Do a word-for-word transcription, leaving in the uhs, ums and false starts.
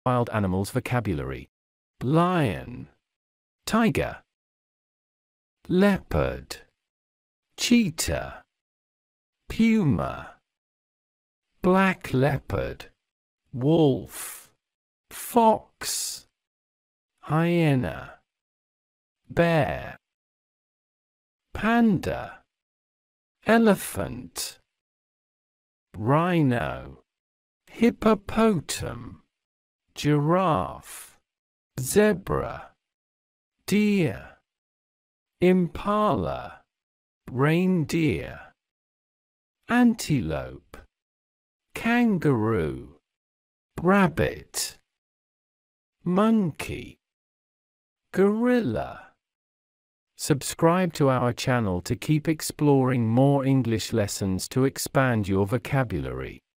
Wild animals vocabulary. Lion, tiger, leopard, cheetah, puma, black leopard, wolf, fox, hyena, bear, panda, elephant, rhino, hippopotam, giraffe, zebra, deer, impala, reindeer, antelope, kangaroo, rabbit, monkey, gorilla. Subscribe to our channel to keep exploring more English lessons to expand your vocabulary.